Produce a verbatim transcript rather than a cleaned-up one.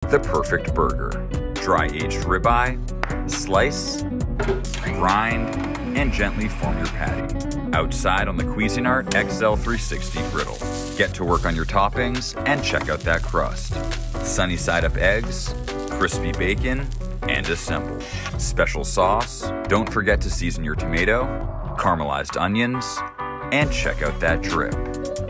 the perfect burger. Dry-aged ribeye, slice, grind, and gently form your patty. Outside on the Cuisinart X L three sixty griddle. Get to work on your toppings and check out that crust. Sunny side up eggs, crispy bacon, and assemble. Special sauce. Don't forget to season your tomato, caramelized onions, and check out that drip.